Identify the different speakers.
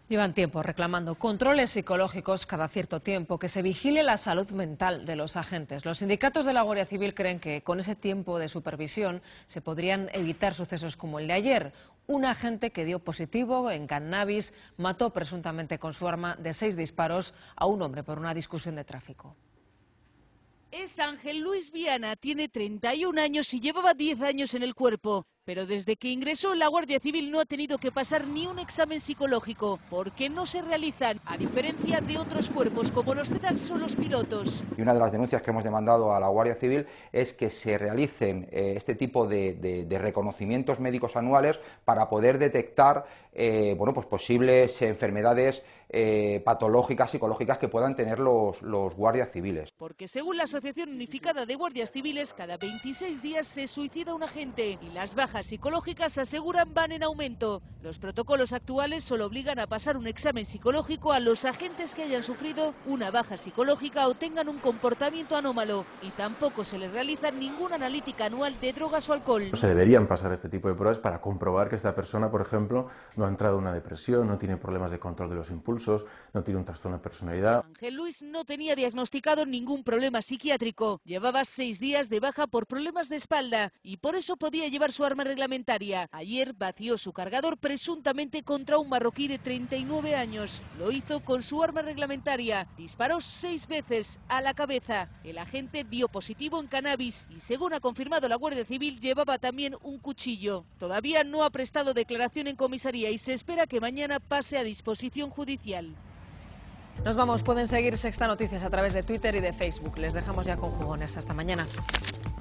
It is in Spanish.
Speaker 1: Llevan tiempo reclamando controles psicológicos cada cierto tiempo, que se vigile la salud mental de los agentes. Los sindicatos de la Guardia Civil creen que con ese tiempo de supervisión se podrían evitar sucesos como el de ayer. Un agente que dio positivo en cannabis mató presuntamente con su arma de 6 disparos a un hombre por una discusión de tráfico.
Speaker 2: Es Ángel Luis Viana, tiene 31 años y llevaba 10 años en el cuerpo. Pero desde que ingresó en la Guardia Civil no ha tenido que pasar ni un examen psicológico, porque no se realizan, a diferencia de otros cuerpos como los TEDx o los pilotos.
Speaker 3: Y una de las denuncias que hemos demandado a la Guardia Civil es que se realicen este tipo de reconocimientos médicos anuales para poder detectar pues posibles enfermedades patológicas, psicológicas que puedan tener los guardias civiles.
Speaker 2: Porque según la Asociación Unificada de Guardias Civiles, cada 26 días se suicida un agente y las bajas psicológicas, aseguran, van en aumento. Los protocolos actuales solo obligan a pasar un examen psicológico a los agentes que hayan sufrido una baja psicológica o tengan un comportamiento anómalo, y tampoco se les realiza ninguna analítica anual de drogas o alcohol.
Speaker 4: Se deberían pasar este tipo de pruebas para comprobar que esta persona, por ejemplo, no ha entrado en una depresión, no tiene problemas de control de los impulsos, no tiene un trastorno de personalidad.
Speaker 2: Ángel Luis no tenía diagnosticado ningún problema psiquiátrico. Llevaba 6 días de baja por problemas de espalda y por eso podía llevar su arma reglamentaria. Ayer vació su cargador presuntamente contra un marroquí de 39 años. Lo hizo con su arma reglamentaria. Disparó 6 veces a la cabeza. El agente dio positivo en cannabis y, según ha confirmado la Guardia Civil, llevaba también un cuchillo. Todavía no ha prestado declaración en comisaría y se espera que mañana pase a disposición judicial.
Speaker 1: Nos vamos, pueden seguir Sexta Noticias a través de Twitter y de Facebook. Les dejamos ya con jugones. Hasta mañana.